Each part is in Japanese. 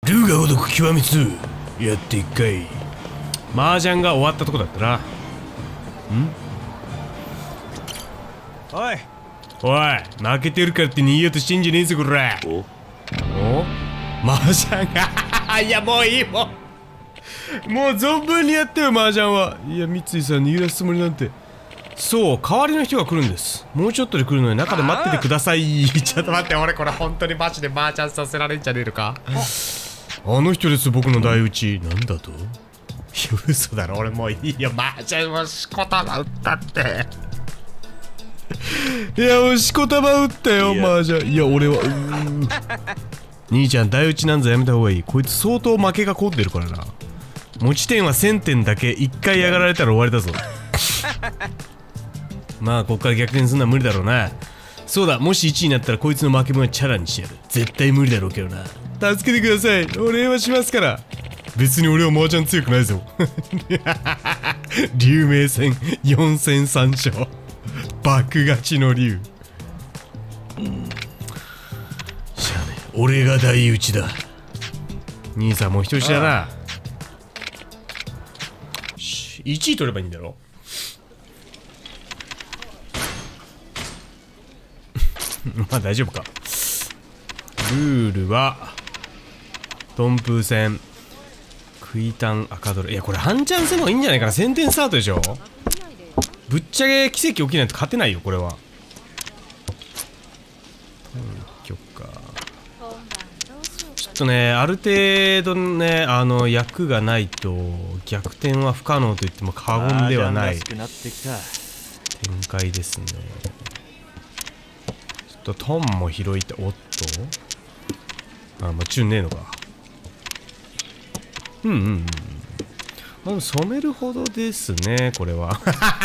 龍が如く極み2やって1回。麻雀が終わったとこだったな。おい負けてるからって逃げようとしてんじゃねえぞこら。お麻雀がいやもういい、もう存分にやってよ麻雀は。いや三井さん逃げ出すつもりなんて。そう代わりの人が来るんです。もうちょっとで来るので中で待っててください。ちょっと待って、俺これ本当にマジで麻雀させられんじゃねえのか。あの人です、僕の大打ち。なんだと。嘘だろ、俺もういいよ麻雀はしこたま打ったって。いやもうしこたま打ったよ麻雀。いや俺は兄ちゃん大打ちなんぞやめた方がいい。こいつ相当負けが込んでるからな。持ち点は1000点だけ。1回やられたら終わりだぞ。まあこっから逆転するのは無理だろうな。そうだ、もし1位になったらこいつの負け分はチャラにしてやる。絶対無理だろうけどな。助けてください、お礼はしますから。別に俺は麻雀強くないぞ。竜名戦4戦3勝爆勝ちの竜。しゃあね、俺が大打ちだ。兄さんもう一押しだな。1位取ればいいんだろ。まあ大丈夫か。ルールはトンプー戦クイタン赤ドル。いやこれ半チャン戦の方がいいんじゃないかな。1000点スタートでしょ。ぶっちゃけ奇跡起きないと勝てないよこれは。ちょっとね、ある程度ね役がないと逆転は不可能と言っても過言ではない展開ですね。ちょっとトンも拾いた。おっとまあチュンねえのか。まあでも染めるほどですねこれは。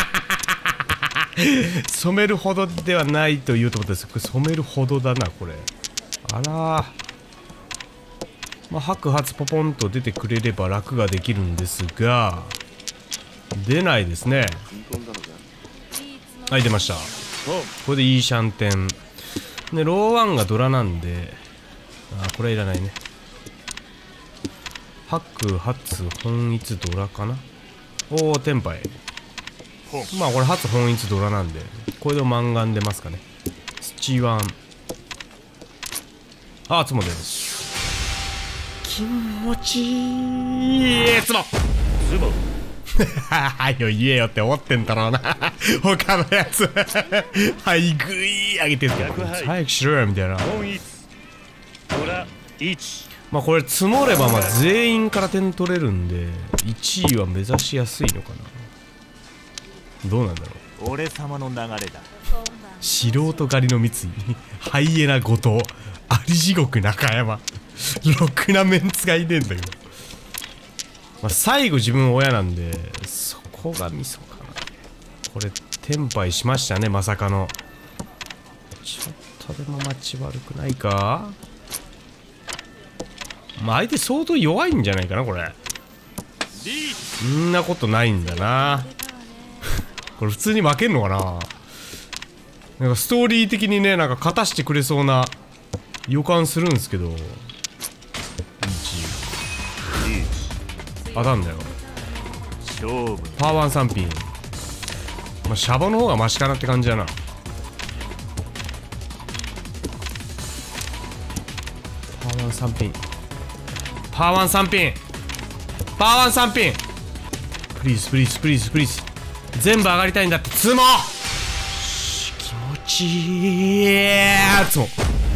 染めるほどではないと言うと思ったんですけど、染めるほどだなこれ。あらまあ白髪ポポンと出てくれれば楽ができるんですが出ないですね。はい出ました。これでいいシャンテンでローワンがドラなんで、これはいらないね。白髪本一ドラかな。おおテンパイ。まあこれ初本一ドラなんでこれでマンガン出ますかね。土ワンツモです。気持ちいいツモはいよ言えよって思ってんだろうな。他のやつはいグイー上げてるから早くしろよみたいな。まあこれ積もればまあ全員から点取れるんで1位は目指しやすいのかな。どうなんだろう。 俺様の流れだ。 素人狩りの三井ハイエナ後藤あり地獄中山ろくなメンツがいねえんだけど、まあ、最後自分親なんでそこがミソかな。これテンパイしましたねまさかの。ちょっとでも待ち悪くないか。まあ相手相当弱いんじゃないかなこれ。そんなことないんだな。これ普通に負けんのかな。なんかストーリー的にねなんか勝たしてくれそうな予感するんですけど。当たんだよパーワン3ピン。まあシャバの方がマシかなって感じだな。パーワン3ピンパーワン3ピンパーワン3ピンプリーズプリーズプリーズプリーズ全部上がりたいんだってツモ。気持ちいいツモ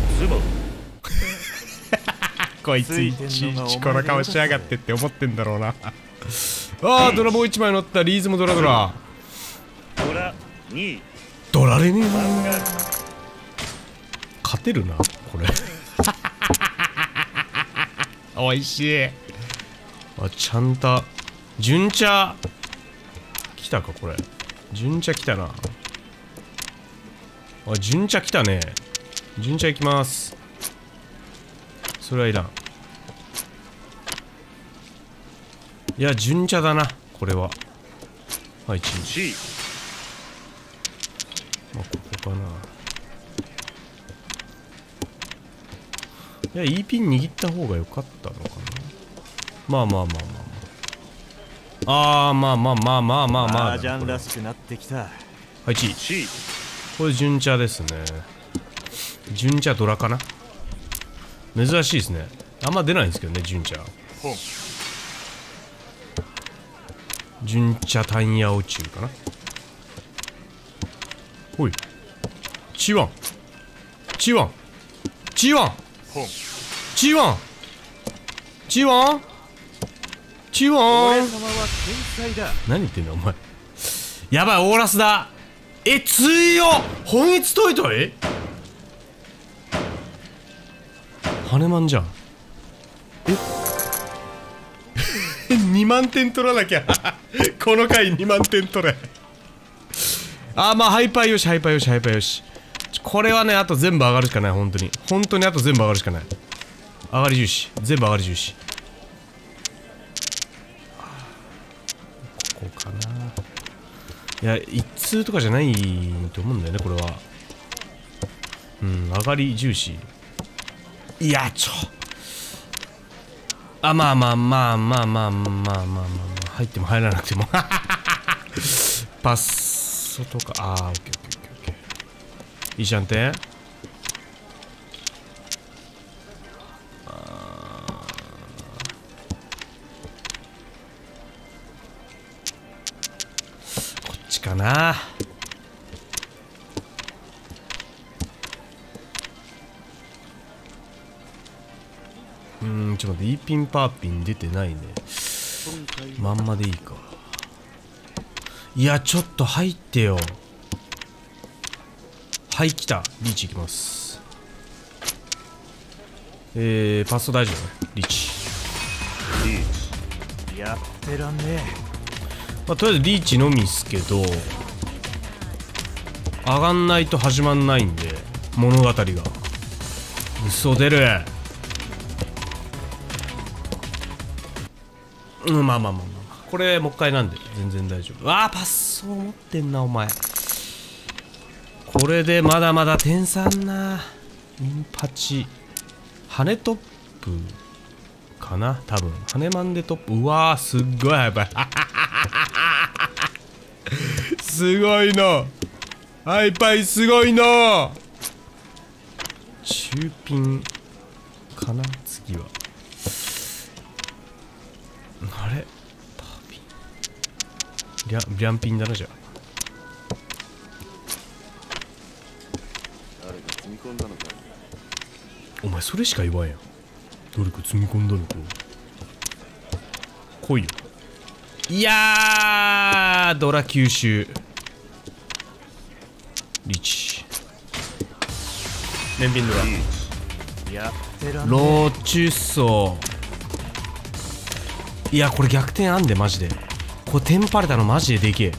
こいついちいちこの顔しやがってって思ってんだろうな。あドラもう1枚乗った。リーズもドラドラドラレねえな。勝てるなこれ。おいしい。ちゃんと純茶来たかこれ。純茶来たな。純茶来たね。純茶いきます。それはいらん。いや純茶だなこれは。はいチーズ。まあここかな。 いや、いいピン握った方が良かったのかな。まあまあまあまあまあ。まあまあまあまあまあまあ。 ジャンらしくなってきた。 はい、1位。これ純茶ですね。純茶ドラかな。珍しいですね。あんま出ないんですけどね、純茶。純茶タンヤオチュウかな。ほい。チワン。チワン。チワン。チワン。チワン。チワン。何言ってんだお前。やばい、オーラスだ。強っ。本一トイトイ。羽マンじゃん。2万点取らなきゃ。この回2万点取れ。まあハイパーよし、ハイパーよし、ハイパーよし。これはね、あと全部上がるしかない。本当に本当にあと全部上がるしかない。上がり重視、全部上がり重視。ここかな。いや、一通とかじゃないと思うんだよね、これは。上がり重視。いや、まあまあまあまあまあまあまあまあまあ、入っても入らなくても。パッソとか、オッケーオッケーオッケーオッケー。いいじゃんて。こっちかな。ちょっと待って、E ピンパーピン出てないね。まんまでいいか。いや、ちょっと入ってよ。はい、来た。リーチいきます。パスト大丈夫ね。リーチ。 やってらんねえ。 まあ、とりあえずリーチのみっすけど、上がんないと始まんないんで、物語が。嘘出る。まあまあまあまあ、これもう一回なんで全然大丈夫。パッソー持ってんなお前。これでまだまだ点差な。インパチ羽トップかな、多分羽マンでトップ。うわー、すっごいやばい。すごいの。ハイパイすごいの。中ピンかな、次は。あれパーピンリャンピンだな。じゃあお前それしか言わんやん。誰か積み込んだのか。来いよ。いやー、ドラ吸収リーチ連ピンドラローチュッソー。いや、これ逆転あんでマジで。これテンパれたのマジででけ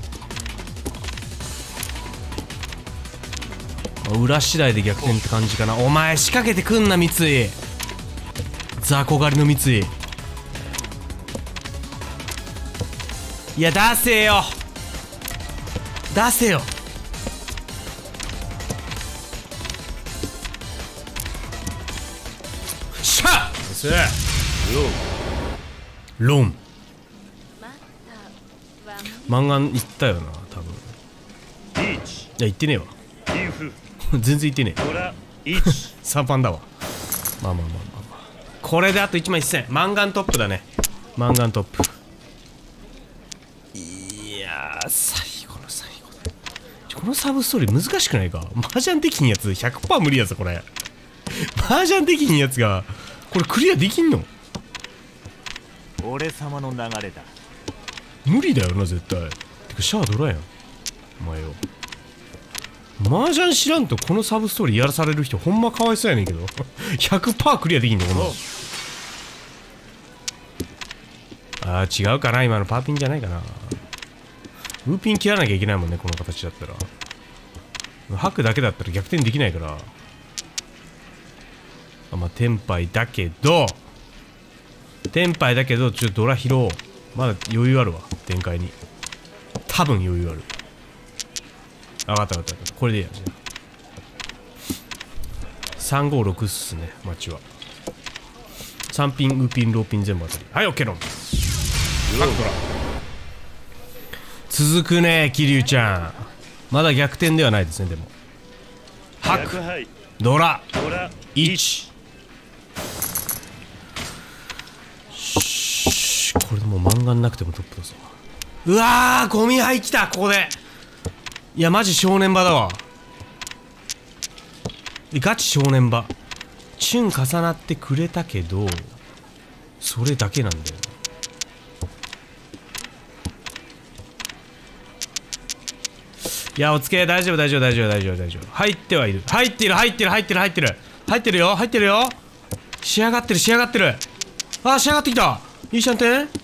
え。裏次第で逆転って感じかな。お前仕掛けてくんな三井。雑魚狩りの三井。いや出せよ、出せよ。しゃっロン漫画行ったよな多分。いや行ってねえわ。全然行ってねえ。3番だわ。まあまあまあまあまあ、これであと1枚1000。マンガントップだね。マンガントップ。いやー、最後の最後だ。このサブストーリー難しくないか。麻雀できんやつ 100% 無理やつこれ。麻雀できんやつがこれクリアできんの。 俺様の流れだ。 無理だよな絶対。てかシャアドラやんお前よ。麻雀知らんとこのサブストーリーやらされる人ほんまかわいそうやねんけど。100% クリアできんのこの。違うかな、今のパーピンじゃないかな。ウーピン切らなきゃいけないもんねこの形だったら。ハクだけだったら逆転できないから。まあテンパイだけどちょっとドラ拾おう。まだ余裕あるわ展開に。多分余裕ある。分かった分かった。これでいいや。356っすね、街は。 3ピン、ウーピン、ローピン全部当たり。はい、オッケーロン。ハクドラ。続くね、桐生ちゃん。まだ逆転ではないですね、でも。ハク、ドラ、1。これでもう漫画なくてもトップだぞ。うわー、ゴミ入きた、ここで。いや、マジ正念場だわ。ガチ正念場。チュン重なってくれたけど、それだけなんだよ。いや、おつけ、大丈夫、大丈夫、大丈夫、大丈夫、大丈夫。入ってはいる。入ってる、入ってる、入ってる、入ってる。入ってるよ、入ってるよ。仕上がってる、仕上がってる。あー、仕上がってきた。いいシャンテン。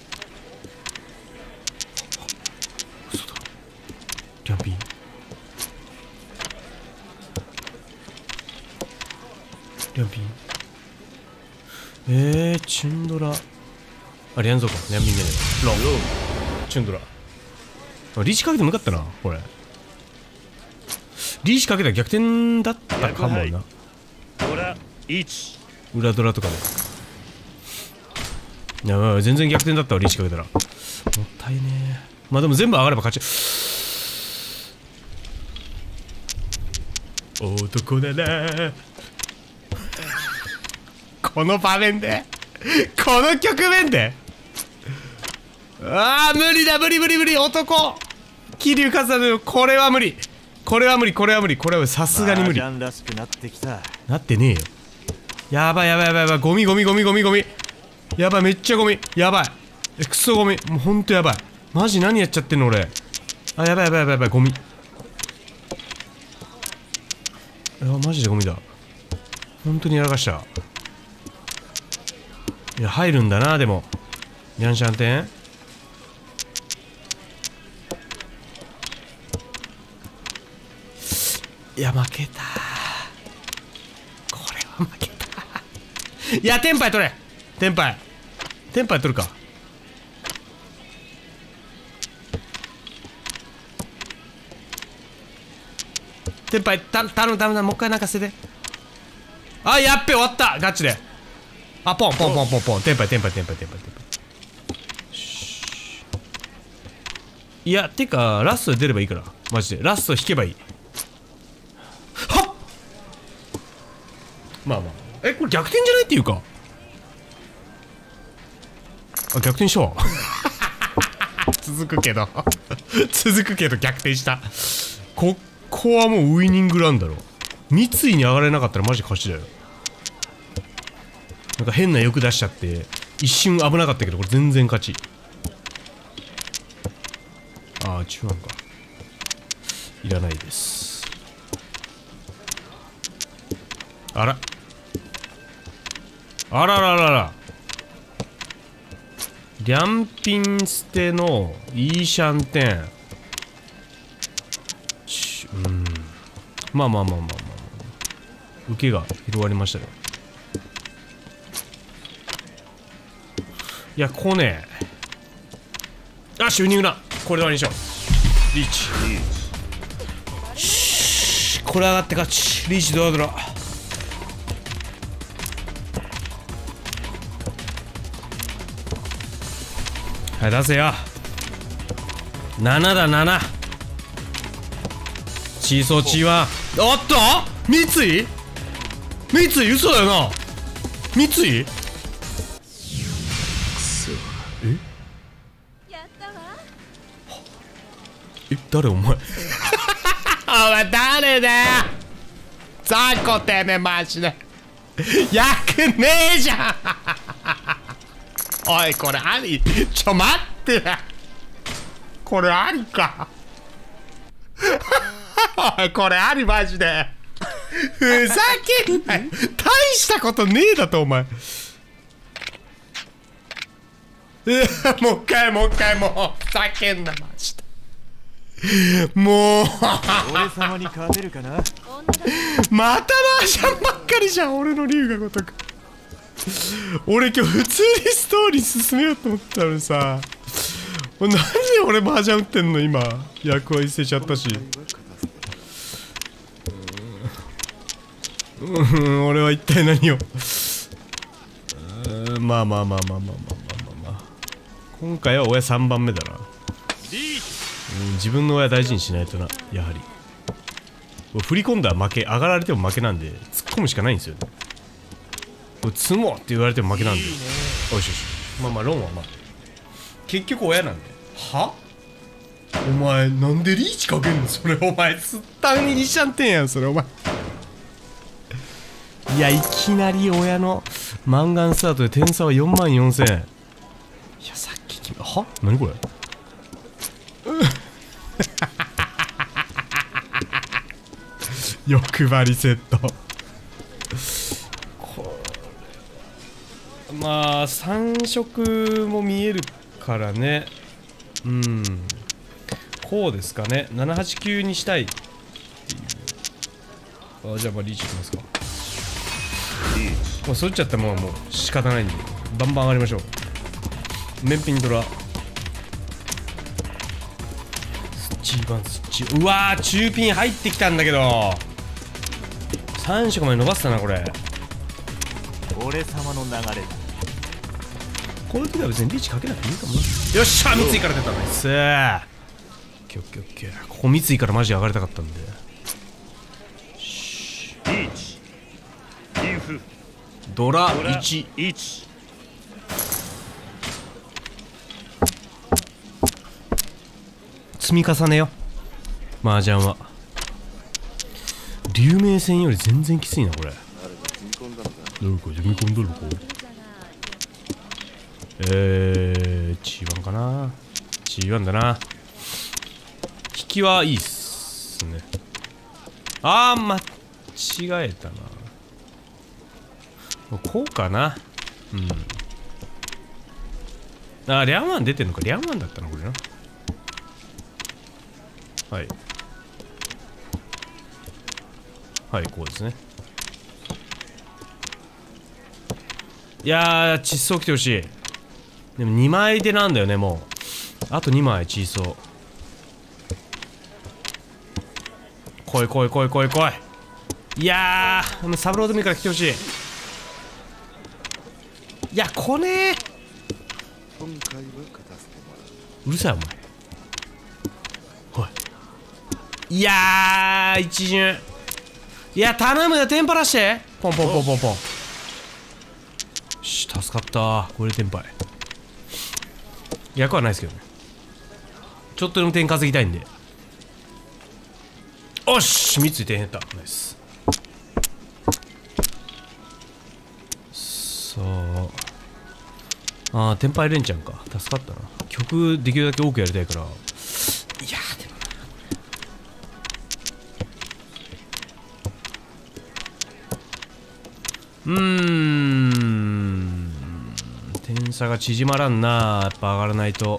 嘘だ。キャンピー。リャンピン。チュンドラ。あ、リャンゾーか。リャンピンじゃねえ。ロン。チュンドラ。リーチかけてもよかったな、これ。リーチかけたら逆転だったかもな。裏ドラとかで。いや、全然逆転だったわ、リーチかけたら。もったいねえ。まあでも全部上がれば勝ち。男だな。この場面でこの局面でああ、無理だ、無理無理無理、男桐生和也、これは無理、これは無理、これは無理、これはさすがに無理。なってねえよ。やばいやばいやばいやばい、ゴミゴミゴミゴミゴミ、やばい、めっちゃゴミ、やばい、クソゴミ、もうほんとやばい、マジ何やっちゃってんの俺。あ、やばいやばいやばいやばい、ゴミ、いやマジでゴミだ、本当にやらかした。いや、入るんだな、でも。ニャンシャンテン。いや、負けた。これは負けた。いや、テンパイ取れ。テンパイ。テンパイ取るか。テンパイ、頼む頼む、もう一回なんか捨てて。あ、やっべ、終わった。ガチで。あ、ポンポンポンポンポン、テンパイテンパイテンパイテンパイテンパイ。いや、てかラストで出ればいいから、マジでラスト引けばいい。はっ、まあまあ、これ逆転じゃないっていうか、あ、逆転したわ。続くけど続くけど逆転した。ここはもうウイニングランだろ。三井に上がれなかったらマジ勝ちだよ。なんか変な欲出しちゃって一瞬危なかったけど、これ全然勝ち。ああ、中盤か、いらないです。あらあらららら、リャンピン捨てのイーシャンテン。まあまあまあまあまあ、受けが広がりましたね。いや、こうね、あ、ウイニングだ。これで終わりにしよう。リーチ、これ上がって勝ち。リーチドラドラ。はい、出せよ。7だ、7。チーソーチーはおっと、三井嘘だよな。三井、誰お前。お前誰だよ、ザコてめえ、マジで役ねえじゃん。おい、これあり、ちょ待ってや、これありか。おい、これあり、マジでふざけんなよ。大したことねえだとお前。もう一回もう一回、もうふざけんな、マジで。もう俺様に勝てるかな。 またマージャンばっかりじゃん、俺の竜が如く。俺今日普通にストーリー進めようと思ってたのにさ、なんで俺マージャン打ってんの今。役割捨てちゃったし。俺は一体何を。 まあまあまあまあまあまあまあまあ、今回は親3番目だな。自分の親大事にしないとな、やはり。振り込んだら負け、上がられても負けなんで、突っ込むしかないんですよね。積もうって言われても負けなんで。よしよし。まあまあ、ロンはまあ。結局親なんで。は？お前、なんでリーチかけんのそれ、お前、すったんににしちゃってんやん、それ、お前。いや、いきなり親のマンガンスタートで点差は44000。いや、さっきは？何これ？欲張りセット。まあ3色も見えるからね。うん、こうですかね。789にしたいっていう。あ、じゃあまあリーチいきますか。もうそっちゃったらもう仕方ないんでバンバン上がりましょう。面品ドラスッチうわー、中ピン入ってきたんだけど3色まで伸ばしたなこれ。 俺様の流れだ。 この時は別にリーチかけなくていいかもな。よっしゃ、三井から出た。ナイスー。オッケーオッケーオッケー。ここ三井からマジで上がりたかったんで。 リーチインフドラ1。積み重ねよ麻雀は。竜明戦より全然きついなこれ。誰か踏み込んだのか。G1 かな。 G1 だな。引きはいいっすね。あー、間違えたな。こうかな。うん。あ、リャンワン出てんのか。リャンワンだったなこれな。はいはい、こうですね。いやー、窒素来てほしい。でも2枚でなんだよね。もうあと2枚窒素。来い来い来い来い来い。いやー、サブローでもいいから来てほしい。いや、来ねー。うるさいお前。いやー、一巡。いや、頼むよ、テンパらして。ポンポンポンポンポン。よし、助かったー。これでテンパイ。役はないですけどね。ちょっとでも点稼ぎたいんで。おし、3つい点減った。ナイス。さあ。あー、テンパイレンチャンか。助かったな。曲できるだけ多くやりたいから。いやー、でも点差が縮まらんな。やっぱ上がらないと。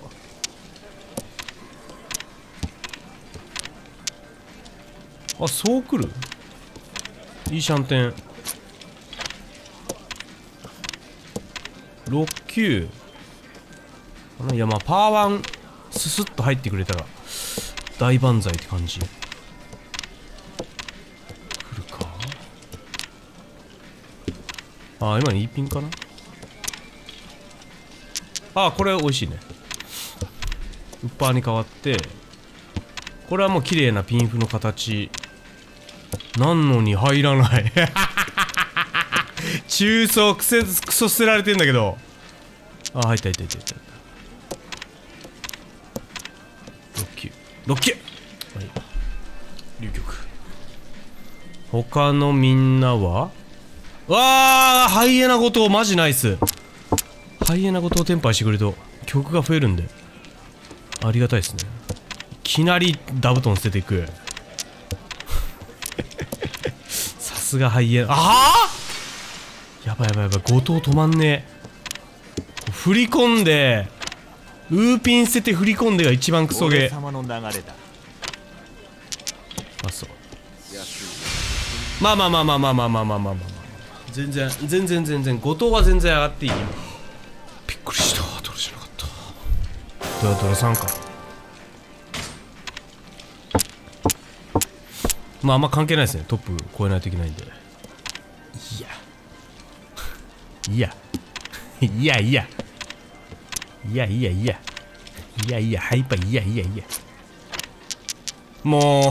あ、そうくる。いいシャンテン。6、9。いや、まあパーワンススッと入ってくれたら大万歳って感じ。来るか。あ、今2ピンかな。あ、これ美味しいね。ウッパーに変わって、これはもう綺麗なピンフの形なんのに入らない中層クソ捨てられてんだけど。あ、入った入った入った入った。6球、はい、龍玉。他のみんなは。わあ、ハイエナごとマジナイス。ハイエナごとをテンパイしてくれると曲が増えるんでありがたいですね。いきなりダブトン捨てていくさすがハイエナ。ああ、やばいやばいやばい。後藤止まんねえ。振り込んでウーピン捨てて振り込んでが一番クソゲー。あ、そう。まあまあまあまあまあまあまあまあまあまあ、全然後藤は全然上がっていいよ。びっくりした。ドラじゃなかった。ドラ3か。まああんま関係ないですね。トップ超えないといけないんで。いやいやいやいやいやいやいやいやハイパーいやいやいやもう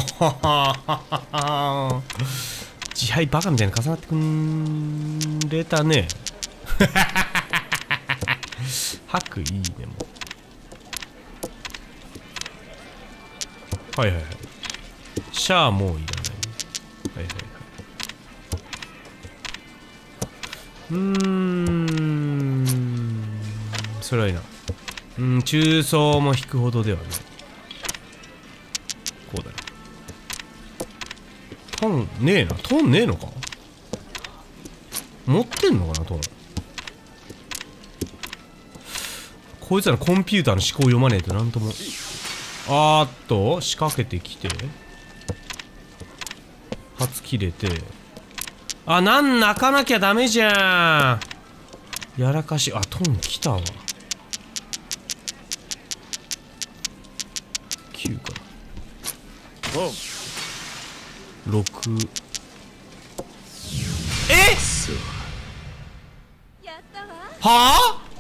自敗バカみたいに重なってくんれたね吐くいいねもうはいはいはいシャアもういらないはいはいはいそれはいいな中層も引くほどではないこうだねトンねえなトンねえのか持ってんのかなトンこいつらのコンピューターの思考を読まねえとなんとも仕掛けてきて初切れて泣かなきゃダメじゃんやらかしトン来たわ9か6はあ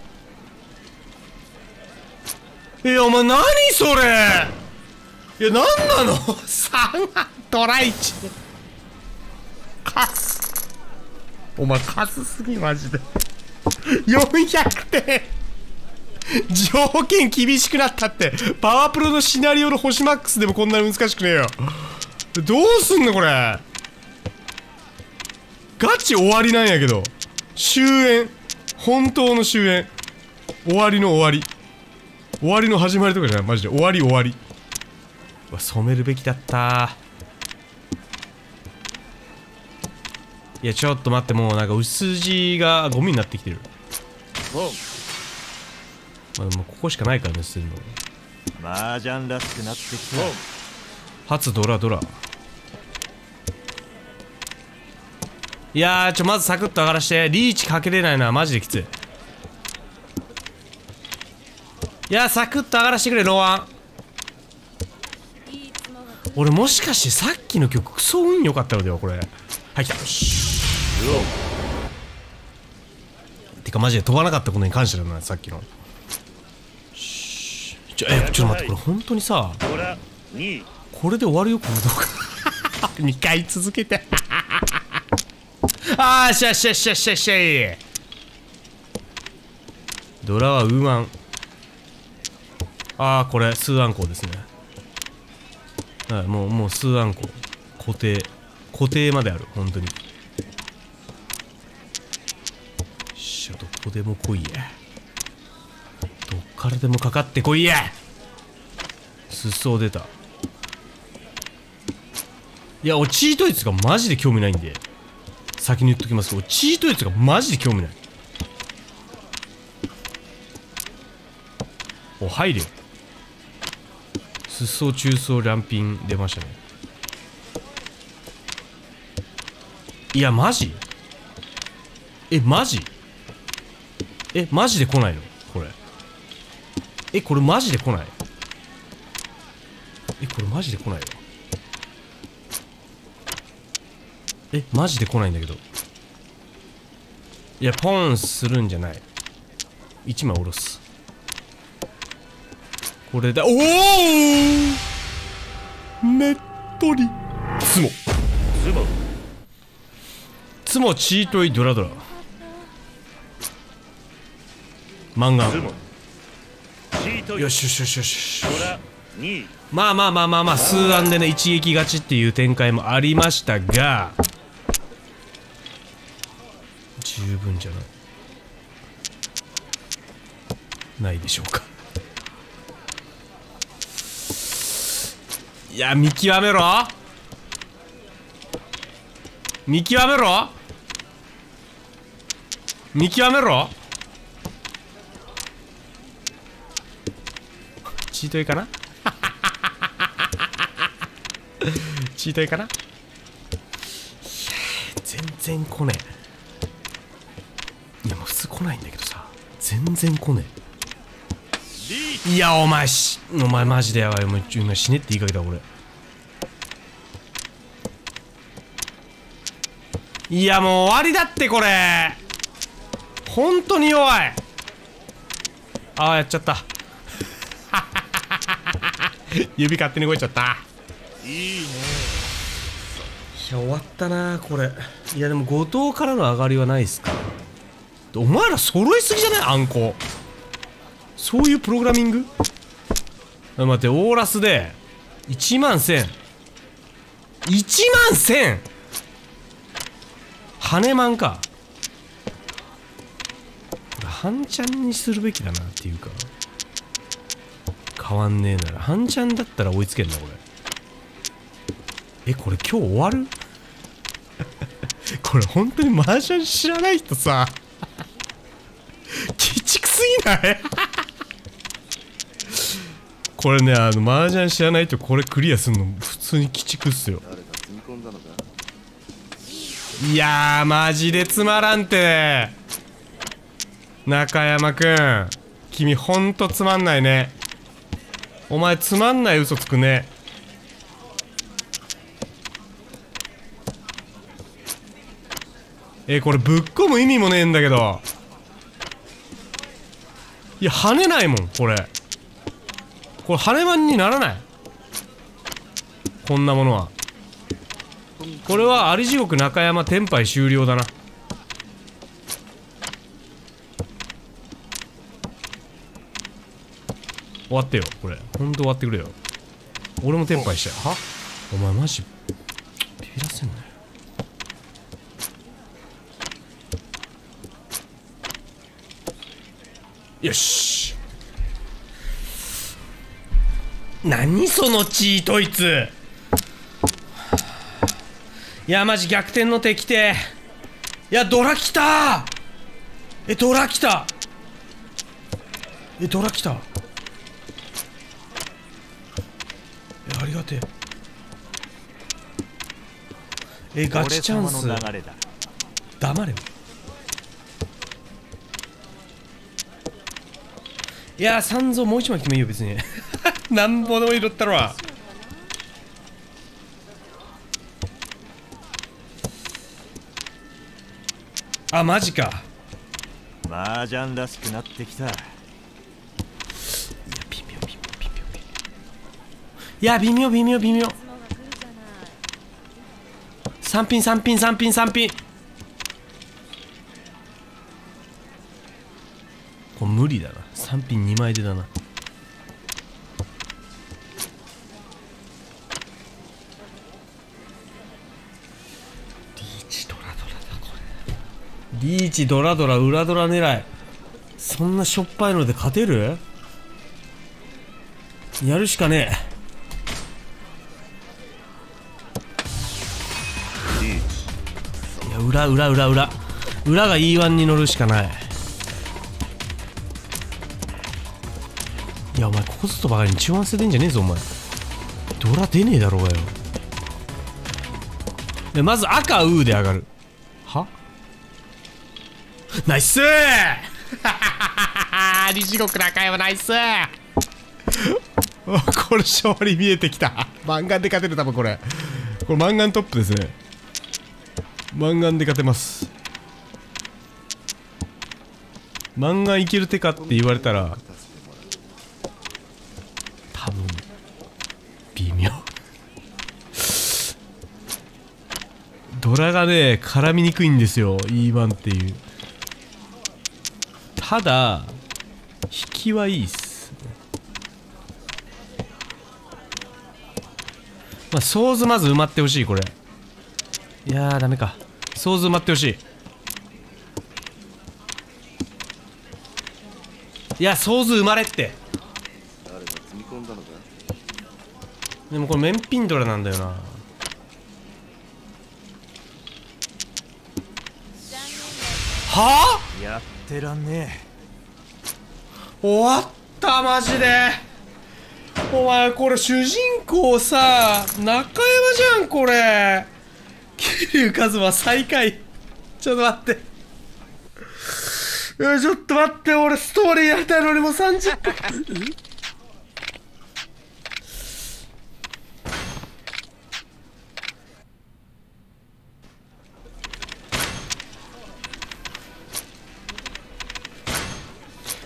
お前何それいや何なの3トライ1カスお前カスすぎマジで400点条件厳しくなったってパワープロのシナリオの星マックスでもこんなに難しくねえよどうすんのこれガチ終わりなんやけど終焉本当の終焉終わりの終わり終わりの始まりとかじゃないマジで終わり終わり染めるべきだったいやちょっと待ってもうなんか薄地がゴミになってきてるまあでもここしかないからね捨てるの麻雀らしくなってきた初ドラいやーまずサクッと上がらしてリーチかけれないのはマジできついいやサクッと上がらしてくれロワン俺もしかしてさっきの曲クソ運良かったのではこれはい来たよしてかマジで飛ばなかったことに関してだなさっきのちょっと待ってこれ本当にさこれで終わるよこの動画2回続けてしゃドラはウーマンこれ数アンコウですねはいもう数アンコウ固定まである本当にどこでも来いやどっからでもかかってこいや裾出たいやチートイツがマジで興味ないんで先に言っときますけどチートイツがマジで興味ない入れよ裾中層ランピン出ましたねいやマジマジマジで来ないのこれこれマジで来ないこれマジで来ないわマジで来ないんだけどいやポンするんじゃない1枚下ろすこれだおおねっとりツモチートイドラ漫画よしまあ数案でね一撃勝ちっていう展開もありましたが十分じゃないでしょうかいや見極めろチートイかなチートイかな全然来ねえいやもう普通来ないんだけどさ全然来ねえいやお前マジでやばい今死ねって言いかけた俺いやもう終わりだってこれ本当に弱いああ、やっちゃった指勝手に動いちゃった。 いいね。 いや、終わったなこれ。いやでも後藤からの上がりはないっすか。お前ら揃いすぎじゃない？あんこ。そういうプログラミング？待って、オーラスで1万1000 1万 1000 羽マンか。これ半チャンにするべきだなっていうか、変わんねえなら半チャンだったら追いつけんなこれ。これ今日終わるこれ本当にマージャン知らない人さ鬼畜すぎないこれね、マージャン知らないとこれクリアするの普通に鬼畜っすよ。いやーマジでつまらんて。中山くん、君ほんとつまんないね。お前つまんない嘘つくね。これぶっ込む意味もねえんだけど。いや跳ねないもんこれ。これ羽マンにならない、こんなものは。これはあり地獄中山天杯終了だな。終わってよこれ、ほんと終わってくれよ。俺も天杯しちゃう。はお前マジビビらせんなよ。よし。何そのチートイツ。いやマジ逆転の敵て。いやドラ来た。ドラ来た。ドラ来た。ありがてえ。ガチチャンス。黙れよ。いや三蔵もう一枚決めよう別になんぼでもいるったろ。あマジか。 麻雀らしくなってきた。いや微妙微妙微妙。いや微妙微妙微妙。3ピン3ピン3ピン3ピン。これ無理だな。3ピン2枚でだな。リーチドラドラ裏ドラ狙い。そんなしょっぱいので勝てる？やるしかねえ。いや裏裏裏裏裏が E1 に乗るしかない。いやお前ここぞとばかりに中腕捨ててんじゃねえぞお前。ドラ出ねえだろうがよ。でまず赤ウーで上がる。はナイスーリジゴク中山ナイスーこれ勝利見えてきた。マンガンで勝てる。多分これマンガントップですね。マンガンで勝てます。マンガンいける手かって言われたら多分微妙ドラがね絡みにくいんですよ E1 っていう。ただ引きはいいっす。まあソーズまず埋まってほしいこれ。いやーダメか。ソーズ埋まってほしい。いやソーズ埋まれって。でもこれメンピンドラなんだよな。はあやってらんねえ。 終わったマジで。お前これ主人公さ中山じゃんこれ。桐生一馬最下位。ちょっと待ってちょっと待って、俺ストーリーやりたいのにもう30分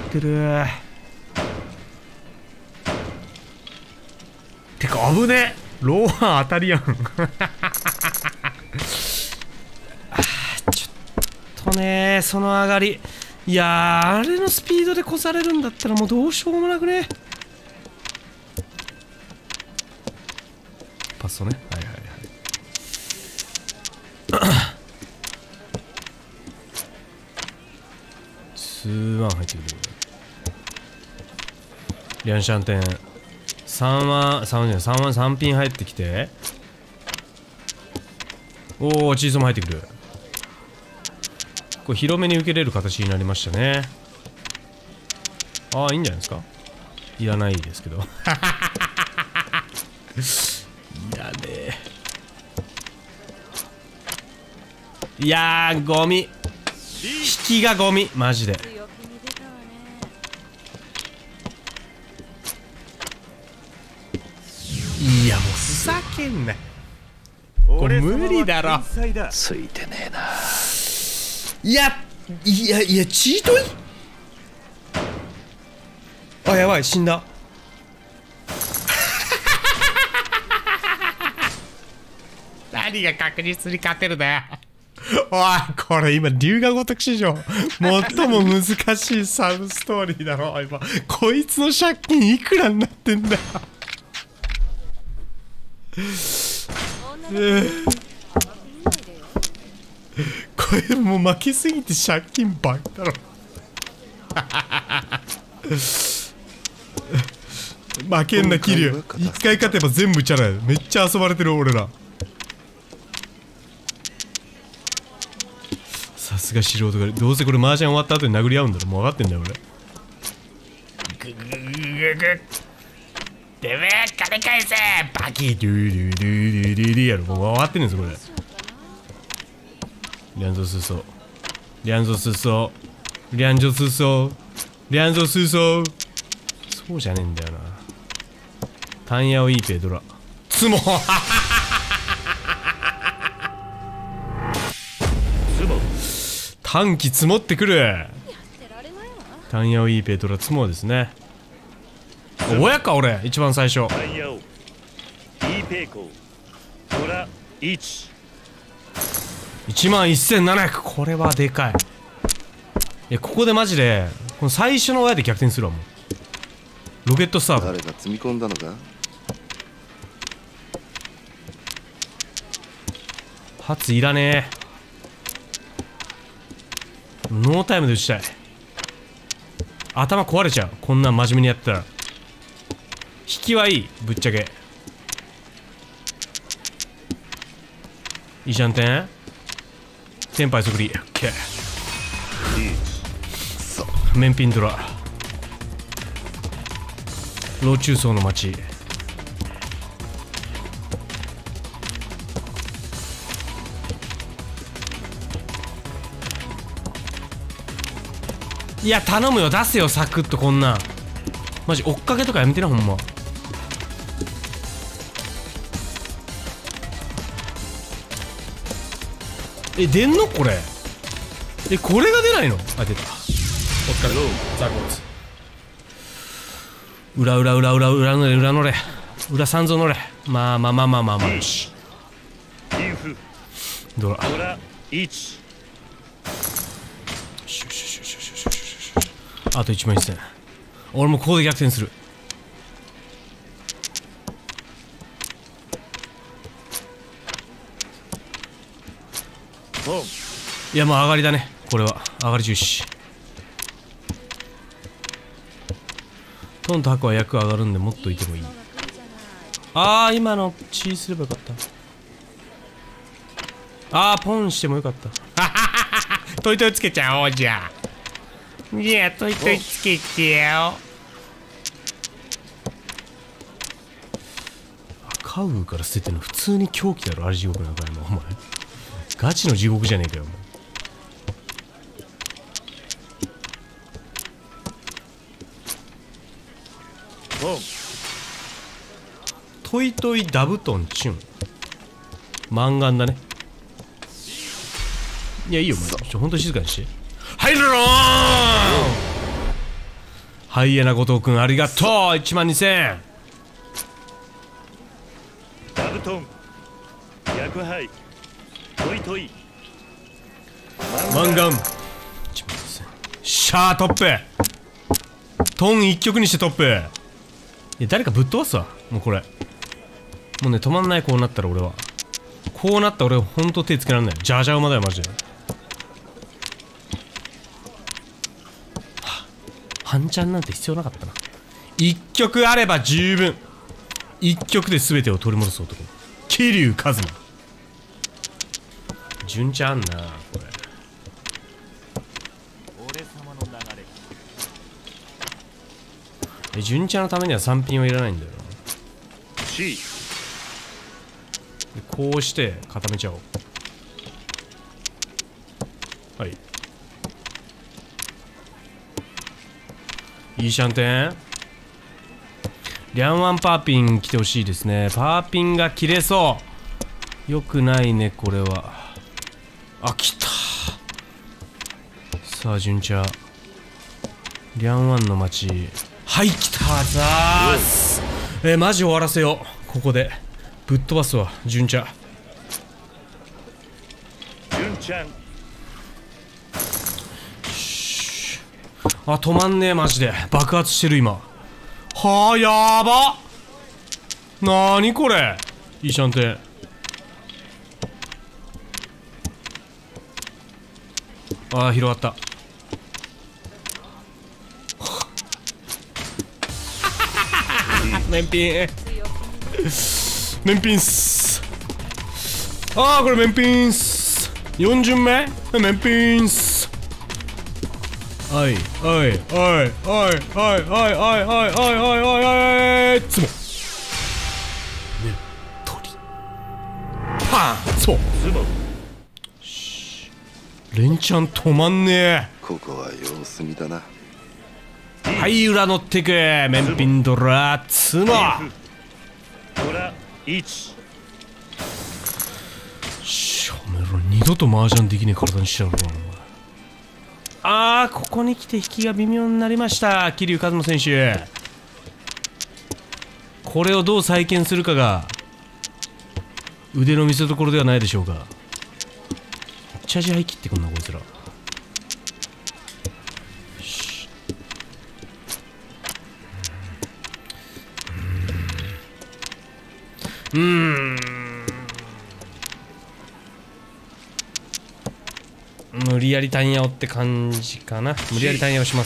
ってる。てか危ねえ、ローハン当たりやん。ちょっとね、その上がり、いやー、あれのスピードで越されるんだったらもうどうしようもなくね。パストね、はいはいはい。2-1入ってくる。リャンシャンテン3ピン入ってきて、おお、チーズも入ってくる。これ広めに受けれる形になりましたね。ああ、いいんじゃないですか。いらないですけど。いらねえ。いやー、ゴミ。引きがゴミ、マジで。いや、もうふざけんな。これ無理だろ。 ついてねえな。 いやチートイ。あ、やばい、死んだ。何が確実に勝てるだよ。おい、これ今龍が如く史上最も難しいサブストーリーだろ。今こいつの借金いくらになってんだよ。これもう負けすぎて借金ばっかだろ。負けんな、キリュウ。一回勝てば全部チャラや。めっちゃ遊ばれてる俺ら。さすが素人が。どうせこれ麻雀終わった後に殴り合うんだろ。もう分かってんだよ俺。てめえ金返せバキドゥドゥドゥドゥドゥドゥやろ。もう終わってんですこれ。リャンゾスソリャンゾスソリャンゾスソリャンゾスソ。そうじゃねえんだよな。タンヤオイーペドラツモ。短期積もってくる。タンヤオイーペドラツモですね。親か俺一番最初。11700。これはでかい。いや、ここでマジでこの最初の親で逆転するわ。もうロケットスタート。 誰が積み込んだのか。 発いらねえ。ノータイムで打ちたい。頭壊れちゃう、こんなん真面目にやったら。引きはいい、ぶっちゃけ。いいじゃんてん。テンパイ速り。オッケー。メンピンドラ。老中層の町。いや頼むよ、出せよサクッと。こんなんマジ追っかけとかやめてな、ほんま。え、出んのこれ。え、これが出ないの。あ、出た。お疲れ。ザコツ。裏乗れ。裏三蔵乗れ。まあよし。ドラ。あと1万1000。俺もここで逆転する。いやもう上がりだね、これは上がり重視。トンとハクは役上がるんでもっといてもいい。ああ今のチーすればよかった。ああポンしてもよかった。トイトイつけちゃおうじゃあ。いやトイトイつけてよ。カウグから捨ててんの普通に狂気だろ。あれ地獄なんか今お前ガチの地獄じゃねえかよ。トイトイダブトンチュンマンガンだね。いやいいよお前、ほんと静かにして。入るろー。ハイエナ後藤君ありがとう。1万2000。 ダブトン逆ハイトイトイマンガン1万2000。シャートップトン1曲にしてトップ。いや誰かぶっ飛ばすわもうこれ。もうね止まんない。こうなったら俺はこうなったら俺ほんと手つけられない。ジャジャ馬だよマジで。半チャンなんて必要なかったな。1曲あれば十分。1曲で全てを取り戻す男桐生一馬。順ちゃんなこれ。 俺様の流れ。 順ちゃんのためには3品はいらないんだよな。こうして固めちゃおう。はい。いいシャンテン。リャンワンパーピン来てほしいですね。パーピンが切れそう。よくないねこれは。あ来た。さあ順茶リャンワンの街。はい来たざーす。マジ終わらせようここで。ぶっ飛ばすわ順茶。 順ちゃんあ止まんねえマジで。爆発してる今。はあやば。なーにこれ。いいシャンテン。ああ広がった。メンピンメンピンス。ああこれメンピンス。4巡目メンピンス。おいおいおいおいおいおいおいおいおいつもね鳥パンそうレンチャン止まんねえ。 ここは様子見だな。 はい裏乗ってくメンピンドラツモ。 ドラ1 おめろ二度と麻雀できねえ体にしちゃうのかな。あーここに来て引きが微妙になりました桐生一馬選手。これをどう再建するかが腕の見せ所ではないでしょうか。めっちゃ地配切ってくんなこいつら。 無理やり単ヤオって感じかな。無理やり単ヤオします。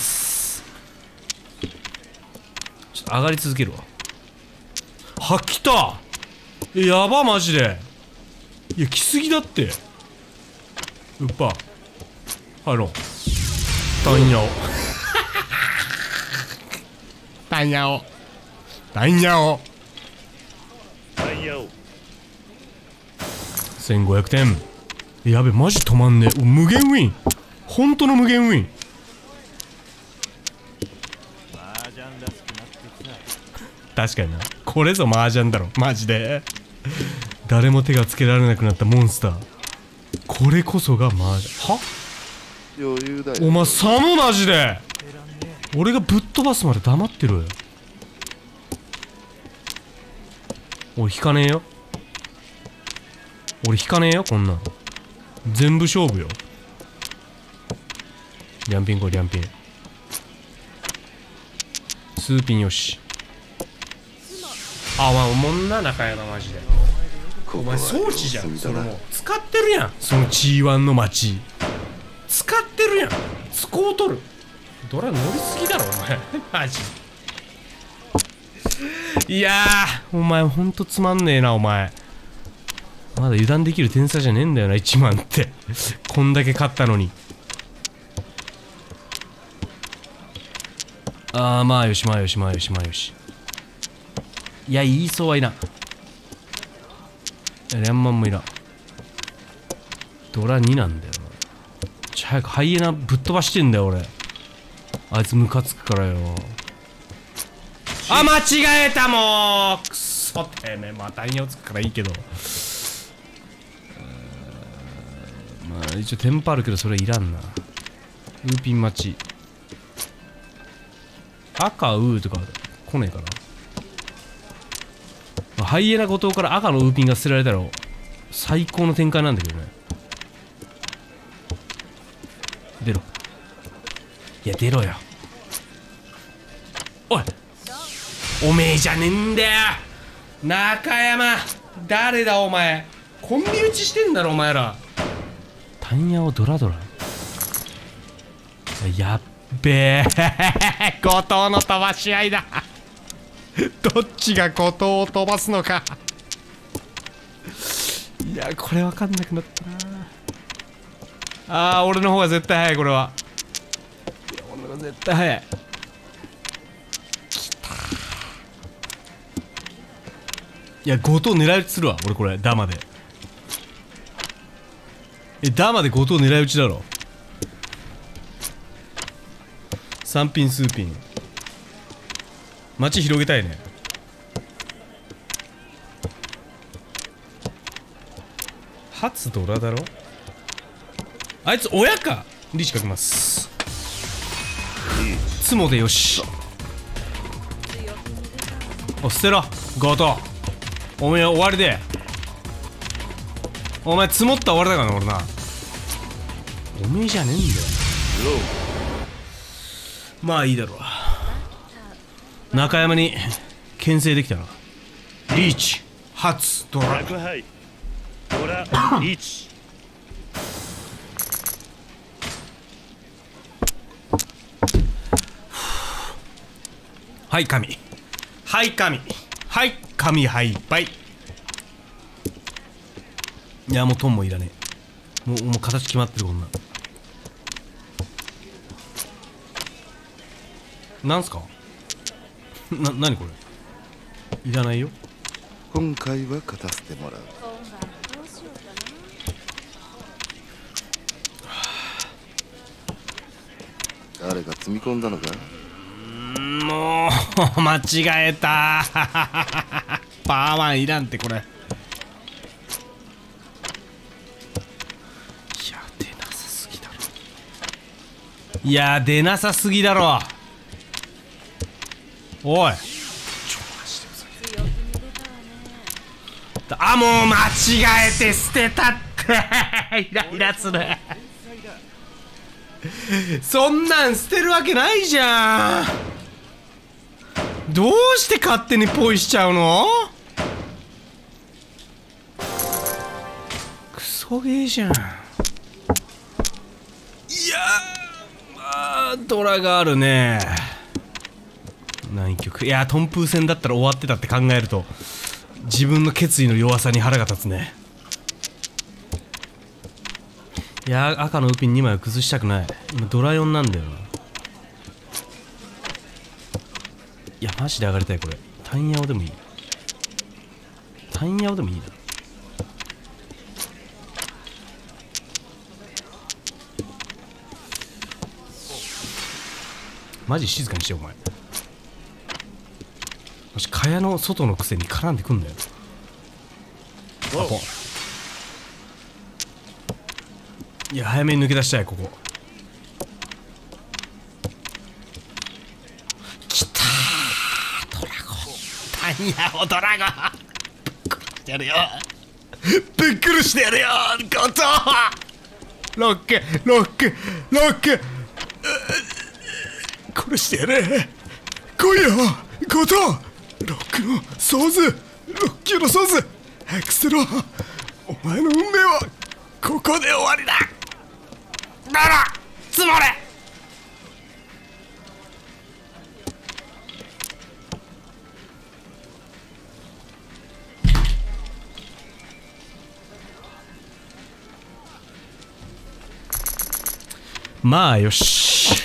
ちょっと上がり続けるわ。は、来た。やばマジで。いや来すぎだって。うっぱ入ろう。単ヤオ単ヤオ単ヤオタイヤを 1500点。やべマジ止まんねえ。無限ウィン。本当の無限ウィン。確かにな。これぞ麻雀だろマジで。誰も手がつけられなくなったモンスター。これこそが麻雀。は余裕だよ。 お前寒マジで。俺がぶっ飛ばすまで黙ってろよ。俺引かねえよ。俺引かねえよこんなん。全部勝負よ。リャンピンこいリャンピン。スーピンよし。あ、お前おもんな中山マジで。お前装置じゃん。それもう使ってるやん。その G1 の街使ってるやん。使うとる。ドラ乗りすぎだろお前マジ。いやーお前ほんとつまんねえなお前。まだ油断できる天才じゃねえんだよな1万ってこんだけ勝ったのに。ああまあよしまあよしまあよしまあよし。いや言いそうはいな。リャンマンもいらん。ドラ2なんだよな。早くハイエナぶっ飛ばしてんだよ俺。あいつムカつくからよ。あ間違えたもうくそてめえ。またイニャつくからいいけど。まあ一応テンパあるけどそれいらんな。ウーピン待ち。赤ウーとか来ねえかな。まあ、ハイエナ後藤から赤のウーピンが捨てられたら最高の展開なんだけどね。出ろ。いや出ろよ。おいおめえじゃねえんだよ中山。誰だお前。コンビ打ちしてんだろお前ら。タンヤをドラドラ。やっべえ後藤の飛ばし合いだどっちが後藤を飛ばすのかいやこれ分かんなくなったな。俺の方が絶対早いこれは。いや俺の方が絶対早い。きた。いや後藤狙い撃ちするわ俺これダマで。ダマで後藤狙い撃ちだろ。3ピン数ピン。街広げたいね。初ドラだろ。あいつ親か。リーチかけます。ツモでよし。捨てろ後藤。おめえ終わりで。お前積もったら終わりだからな俺な。おめえじゃねえんだよ。まあいいだろう。中山に牽制できたな。リーチ初ドラ。 宅配ドラリーチ。 はい神はい神はい神はいっぱい。いやもうトンもいらねえ。もう形決まってるこんな。なんすか何これ。いらないよ。 今回は勝たせてもらう。誰が積み込んだのか。 もう間違えたパーワンいらんってこれ。いや出なさすぎだろ。いや出なさすぎだろ。おいあもう間違えて捨てたってイライラするそんなん捨てるわけないじゃん。どうして勝手にポイしちゃうの。 ソゲーじゃん。いやまあドラがあるね。南極。いやトンプー戦だったら終わってたって考えると自分の決意の弱さに腹が立つね。いや赤のウピン2枚を崩したくない。今ドラ4なんだよな。いやマジで上がりたいこれ。タンヤオでもいい。タンヤオでもいいな。マジ静かにしてよお前。もし蚊帳の外のくせに絡んでくんだよ。あポン。いや早めに抜け出したいここ。きたードラゴン。タンヤオドラゴンやるよ。ぶっ殺してやるよゴトー。ロックロックロック殺してやれ。来いよゴトー。ロックのソーズ、ロッキーのソーズ、早く捨てろ。お前の運命はここで終わりだ。なら積もれ。まあよし。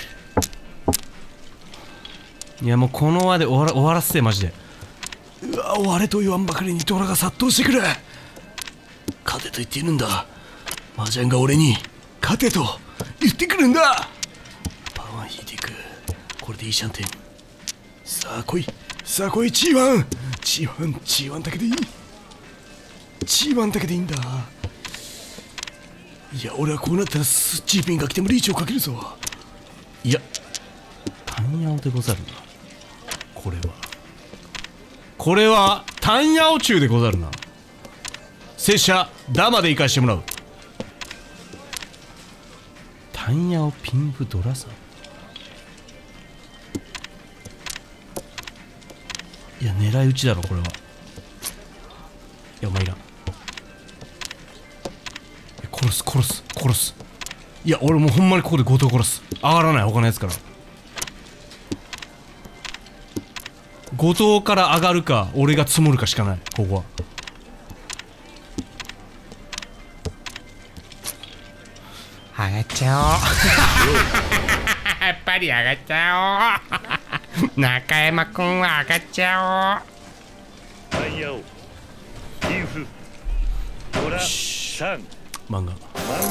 いやもうこの輪で終わらせてマジで。うわ終われと言わんばかりにドラが殺到してくる。勝てと言っているんだ。麻雀が俺に勝てと言ってくるんだ。パワー引いていく。これでいいシャンテン。さあ来いさあ来い。G1 G1 G1 だけでいい。 G1 だけでいいんだ。いや俺はこうなったらGピンが来てもリーチをかけるぞ。いやタンヤオでござるな。これはタンヤオ中でござるな。拙者ダマで行かしてもらう。タンヤオピンブドラさん。いや狙い撃ちだろこれは。いやお前いらん。殺す。いや俺もうほんまにここで強盗殺す。上がらない他のやつから。後藤から上がるか俺が積もるかしかないここは。上がっちゃおうやっぱり上がっちゃおう中山くんは上がっちゃおう。 タンヤオインフドラ3 漫画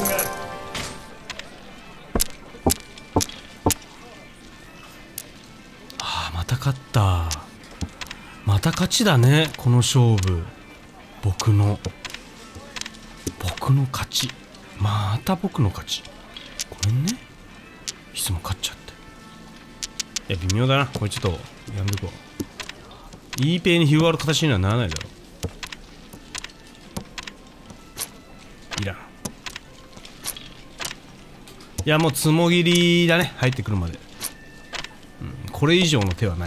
また勝った。また勝ちだねこの勝負。僕の勝ち。また僕の勝ち。ごめんねいつも勝っちゃって。いや微妙だなこれ。ちょっとやんでこう。いいペイに広がる形にはならないだろ。いらん。いやもうつもぎりだね入ってくるまで。これ以上の手はない。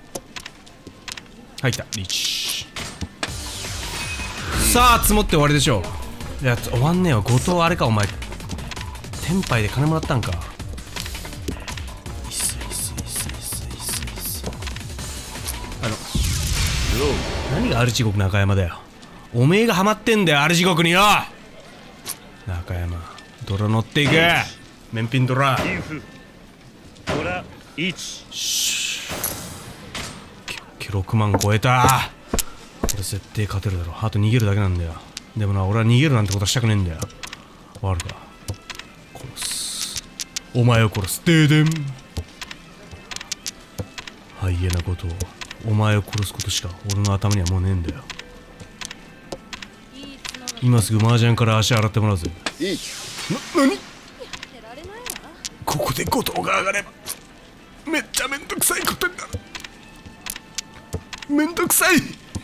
入ったリーチ。さあ積もって終わりでしょう。いや終わんねえわ。後藤あれかお前天杯で金もらったんか。いっす何がアル地獄中山だよ。おめえがハマってんだよアル地獄によ。中山ドラ乗っていく。面品ドラインフドラ1。 6万超えた。これ絶対勝てるだろ。あと逃げるだけなんだよ。でもな俺は逃げるなんてことはしたくねえんだよ。わかるか。殺す。お前を殺す。ででん。ハイエナことをお前を殺すことしか俺の頭にはもうねえんだよ。今すぐ麻雀から足洗ってもらうぜ。 いい。 何？ここで後藤が上がればめっちゃめんどくさいことになる。めんどくさい。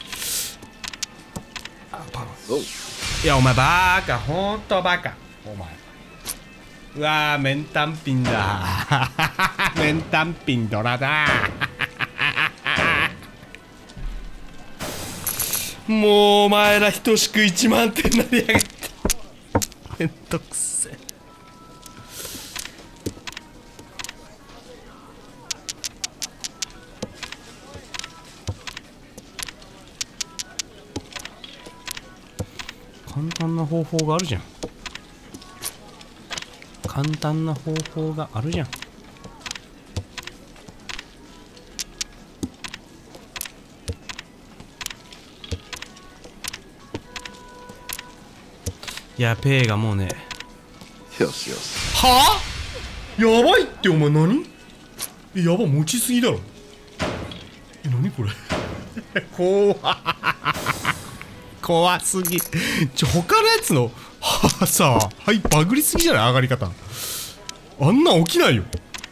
いやお前バカほんとバカお前。うわーメンタンピンだメンタンピンドラだもうお前ら等しく1万点なりやがってめんどくせえ。簡単な方法があるじゃん。簡単な方法があるじゃん。いや、ペイがもうね。 よしよし。 はあ、やばいってお前何？やば、持ちすぎだろ。何これ。怖すぎ。他のやつのさあ、はい、バグりすぎじゃない？上がり方あんな起きないよ。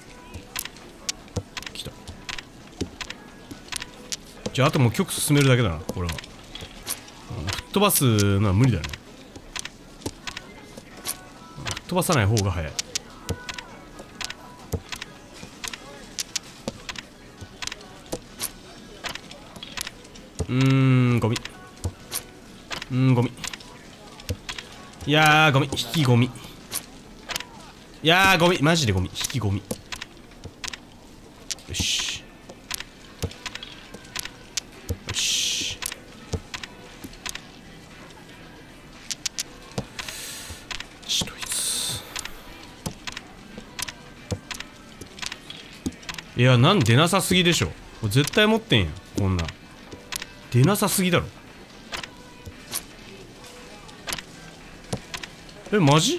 来た。じゃああともう曲進めるだけだな、これは。吹っ飛ばすのは無理だね。吹っ飛ばさない方が早い。ゴミ。ゴミ。いやー、ゴミ。引きゴミ。いやー、ゴミ。マジでゴミ。引きゴミ。よし。よし。白いつ。いや、なん出なさすぎでしょ。絶対持ってんやん、こんな。出なさすぎだろ。え、マジ？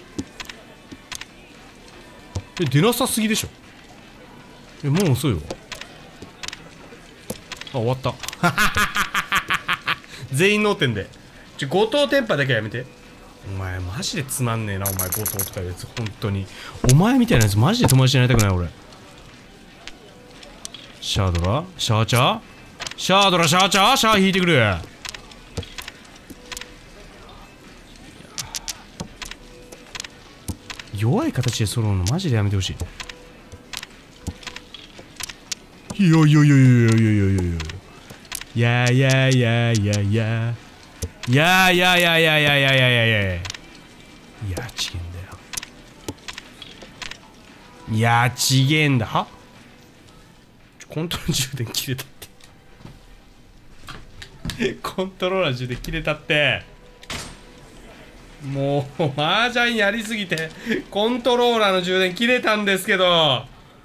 え、出なさすぎでしょ。え、もう遅いわ。あ、終わった。全員脳天で。後藤テンパだけはやめて。お前マジでつまんねえな、お前後藤とかいうやつ。本当にお前みたいなやつマジで友達になりたくない俺。シャードラシャーチャーシャードラシャーチャーシャー引いてくれ。弱い形で揃うのマジでやめてほしい。いやいやいやいやいやいやいやいやいやいやいやいやいやいやいやいやいやいやいやちげんだよ。いやちげんだ。はコントローラー充電切れたってコントローラー充電切れたって。もう麻雀やりすぎてコントローラーの充電切れたんですけど。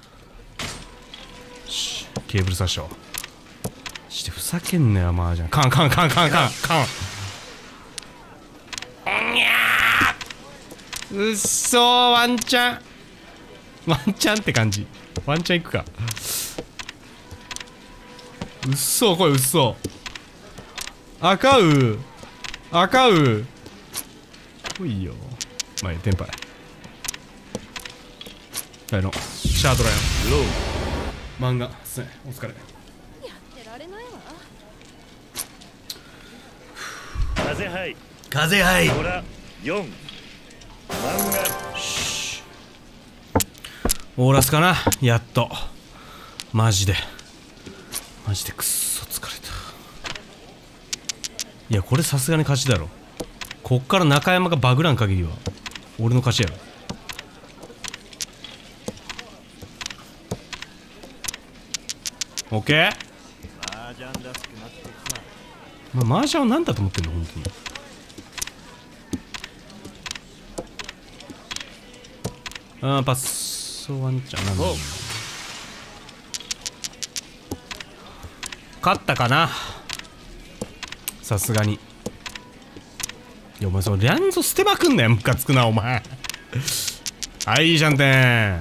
ケーブル挿しよう。してふざけんなよ麻雀。カンカンカンカンカンカン。うっそー、ワンチャンワンチャンって感じ。ワンチャンいくか。うっそー、これうっそー。赤う赤う来いよ。前テンパイはいのシャードラよ。漫画すね、お疲れ。 やってられないわ。 風はい風はいほら4漫オーラスかな、やっと。マジでマジでくっそ疲れた。いやこれさすがに勝ちだろ。こっから中山がバグらん限りは俺の勝ちやろ。オッケー。 麻雀らしくなってきまあ、麻雀は何だと思ってんの本当に。あーパスワンちゃんなんだ。勝ったかなさすがに。いやお前そのリャンゾ捨てまくんなよ、ムカつくなお前。はいいいじゃんてん。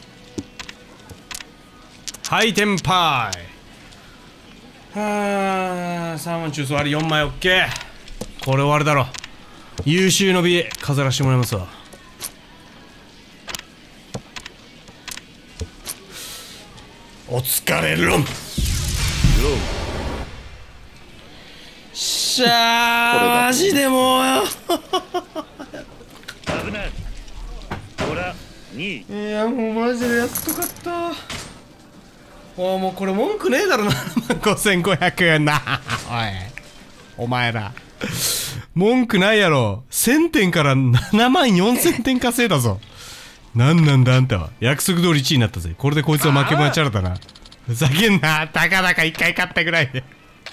はいテンパイ。はあ3万中層あり4枚オッケー。これ終わるだろ。優秀の美飾らしてもらいますわ。お疲れロン。しゃーマジでもうよ危ないほら2 いやもうマジでやっとかった。おいもうこれ文句ねえだろな。75500円なおいお前ら文句ないやろ。1000点から7万4000点稼いだぞ。なんなんだあんたは。約束通り1位になったぜ。これでこいつは負けまちゃらだな。ふざけんな。たかだか1回勝ったぐらいで。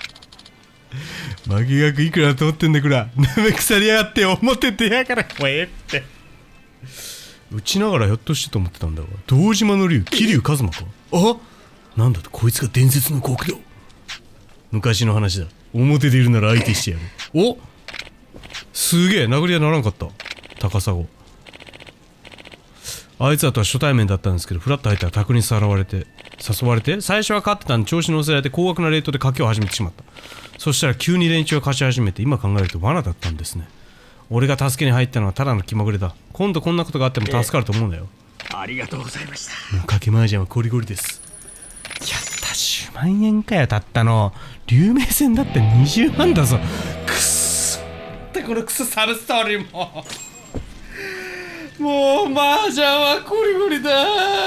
負け額いくら通ってんだくら。なめ腐りやがって表出やから。もうええって。打ちながらひょっとしてと思ってたんだわ。堂島の竜、桐生一馬か。あ、なんだと、こいつが伝説の極道。昔の話だ。表でいるなら相手してやる。お、すげえ、殴り合いならんかった。高砂。あいつらとは初対面だったんですけど、フラッと入ったら卓に誘われて、最初は勝ってたんで調子に乗せられて高額なレートで賭けを始めてしまった。そしたら急に連中が貸し始めて、今考えると罠だったんですね。俺が助けに入ったのはただの気まぐれだ。今度こんなことがあっても助かると思うんだよ。 ありがとうございました。 もう賭け麻雀はコリコリです。やった、10万円かよ、たったの。竜明戦だって20万だぞ。くっそってこのクソサブストーリーも。もう麻雀はコリコリだー。